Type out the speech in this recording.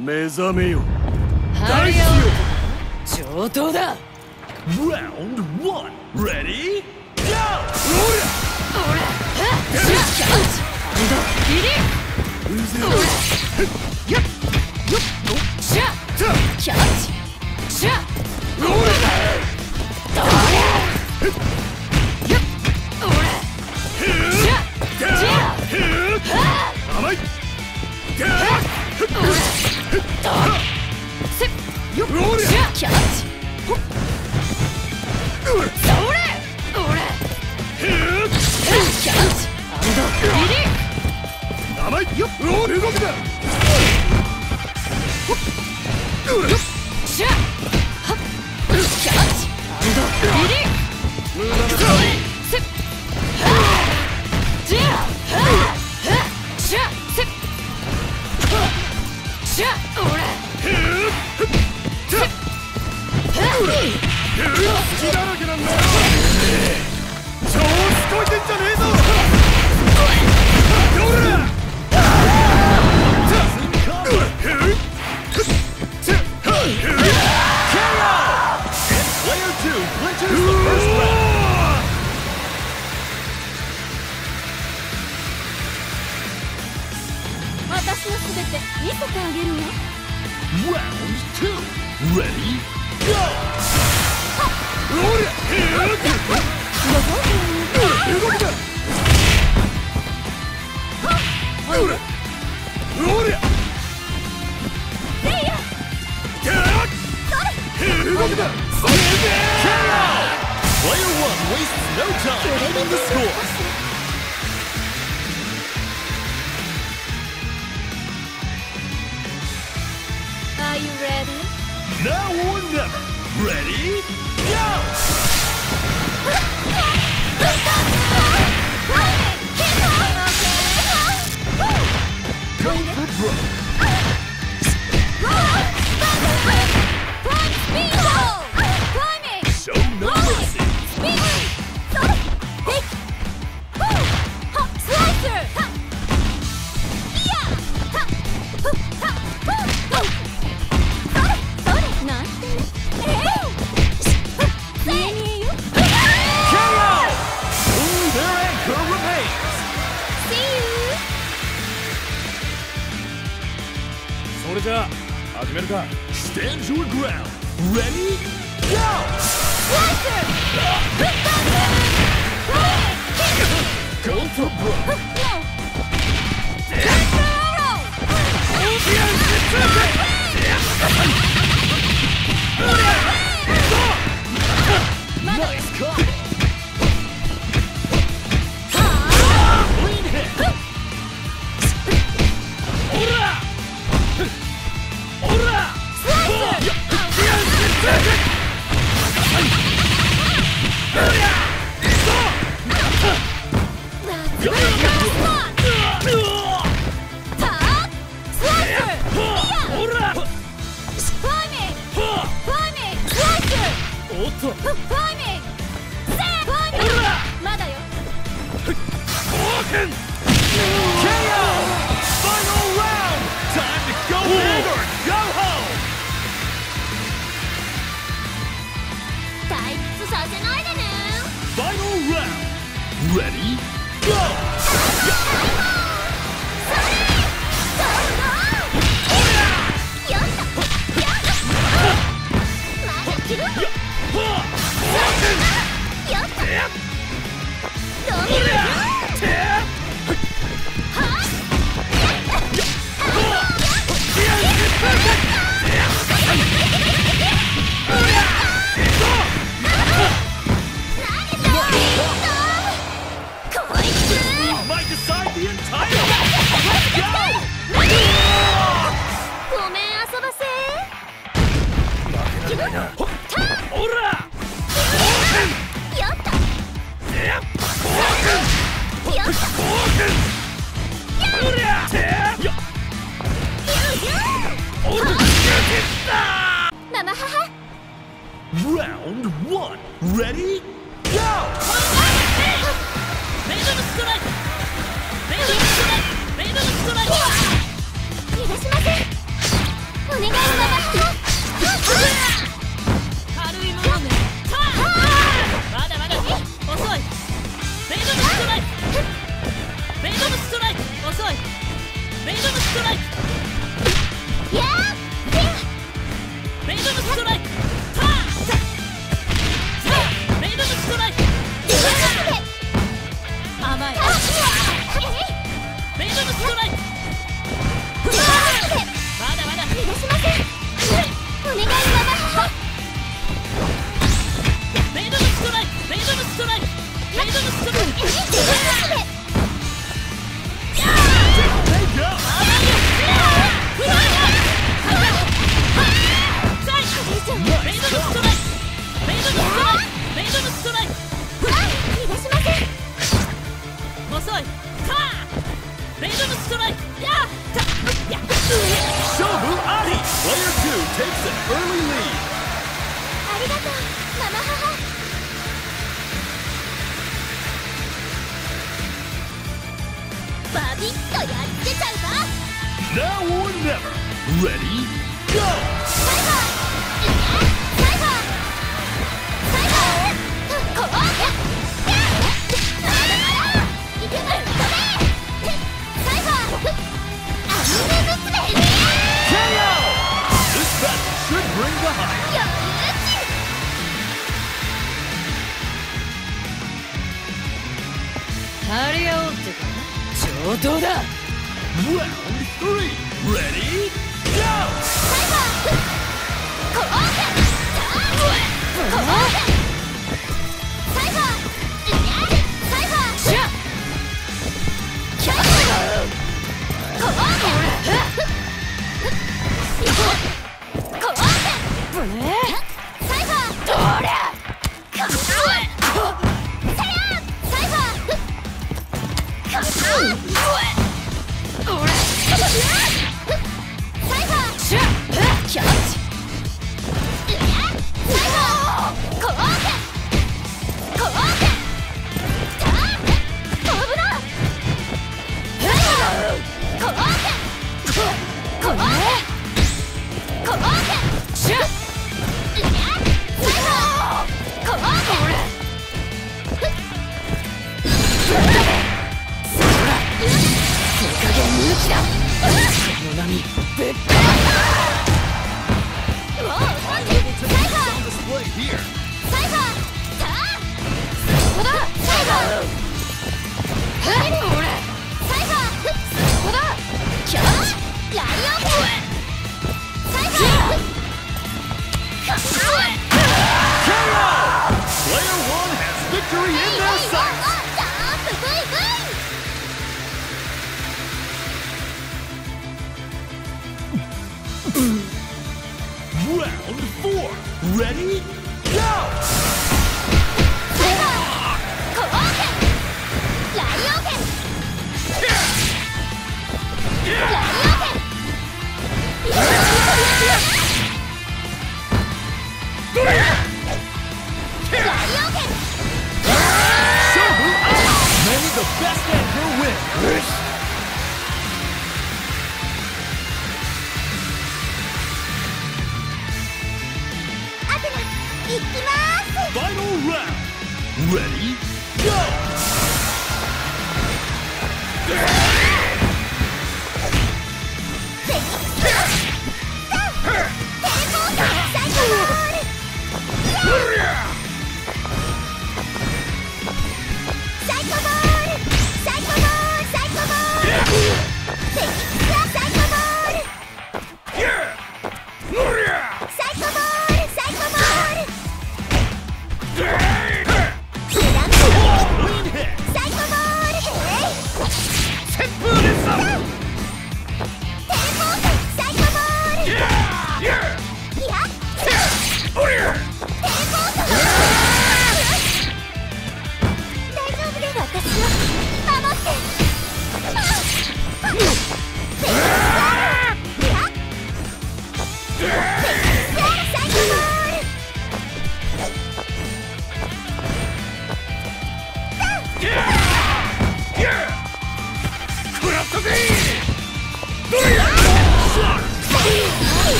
目覚めよ。 大事よ。上等だ。 Round 1 Ready Go。 おらキャッチリやっシャキャッチシャどれやっおらシャジャ甘い。 おらせよっシャキャッチそれおらキャッチリリー甘いよ。動くな。 シャはっキャッチリリーせっジャシャせっシャオラせっ好きだらけなんだよ。調子こいてんじゃねえぞ。どれ私のすべて見せてあげるわ。 Round 2 Ready Go。動くな。動くな。Player 1 wastes no time keeping the score. Are you ready? Now or never. Ready Go。Go for broke. Show no mercy. Their anchor remains. それじゃあ始めるか。Stand your ground. Ready Go。Go for broke. Nice combo. Clean hit. Ora! Ora! KO! Final round! Time to go big or go home! 退屈させないでね。 Final round! Ready? Go! 生母 Round 1 Ready? Go! メイドのストライクメイドのストライクメイドのストライク逃がしませんお願いママ軽いものね。まだまだ遅い。ベイドムストライク。ベイドムストライク遅い。ベイドムストライク。 やーベイドムストライク。ベイドムストライク。甘い。ベイドムストライク。まだまだ。 逃がしませんお願いママベイドムストライク。ベイドムストライク。ベイドムストライク。 Shobu Adi! Player 2 takes an early lead. ありがとうママ母バビッとやっつけちゃうぞ Now or never. Ready? Go! サイバーサイバーサイバーこういけば飛べサイバーアニメ娘 KO! This battle should bring the high. よ張り合おうってか上等だ。 Round 3. Ready? Go! サイバーこうこうサイバーサイバーしゃキャッこうぶねサイバーどりゃサイバーしゃキャッチ Round 4. Ready? Go! 行きまーす Final round. Ready? Go!